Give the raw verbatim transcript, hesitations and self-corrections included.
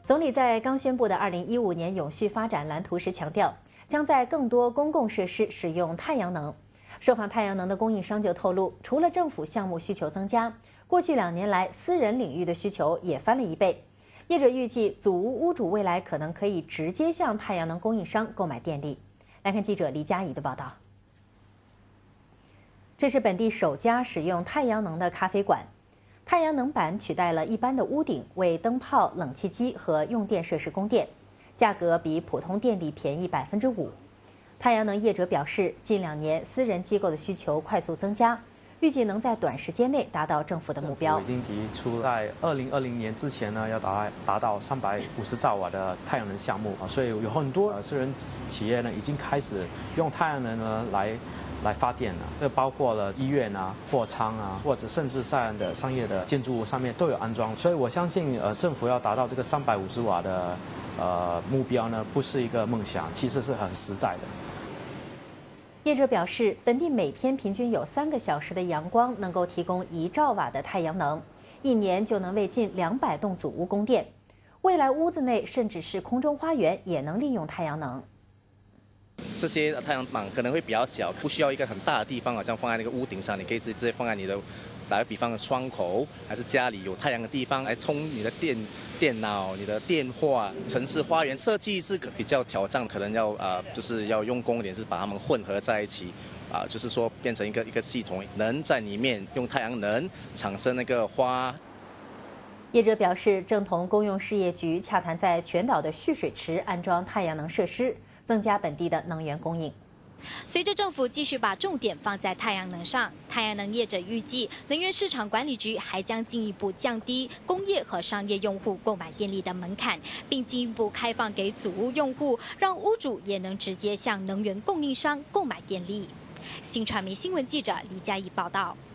总理在刚宣布的二零一五年永续发展蓝图时强调，将在更多公共设施使用太阳能。受访太阳能的供应商就透露，除了政府项目需求增加，过去两年来私人领域的需求也翻了一倍。业者预计，祖屋屋主未来可能可以直接向太阳能供应商购买电力。来看记者黎佳怡的报道。这是本地首家使用太阳能的咖啡馆。太阳能板取代了一般的屋顶，为灯泡、冷气机和用电设施供电，价格比普通电力便宜百分之五。太阳能业者表示，近两年私人机构的需求快速增加，预计能在短时间内达到政府的目标。 已经提出在二零二零年之前呢，要达达到三百五十兆瓦的太阳能项目啊，所以有很多私人企业呢已经开始用太阳能呢来。来发电了，这包括了医院啊、货仓啊，或者甚至在的商业的建筑物上面都有安装。所以我相信，呃，政府要达到这个三百五十瓦的呃目标呢，不是一个梦想，其实是很实在的。 业者表示，本地每天平均有三个小时的阳光，能够提供一兆瓦的太阳能，一年就能为近两百栋祖屋供电。未来屋子内甚至是空中花园也能利用太阳能。 这些太阳板可能会比较小，不需要一个很大的地方，好像放在那个屋顶上，你可以直接放在你的，打个比方的窗口，还是家里有太阳的地方来充你的电、电脑、你的电话。城市花园设计是比较挑战，可能要呃就是要用功一点，是把它们混合在一起，啊、呃，就是说变成一个一个系统，能在里面用太阳能产生那个花。 业者表示，正同公用事业局洽谈，在全岛的蓄水池安装太阳能设施，增加本地的能源供应。 随着政府继续把重点放在太阳能上，太阳能业者预计，能源市场管理局还将进一步降低工业和商业用户购买电力的门槛，并进一步开放给祖屋用户，让屋主也能直接向能源供应商购买电力。新传媒新闻记者李佳怡报道。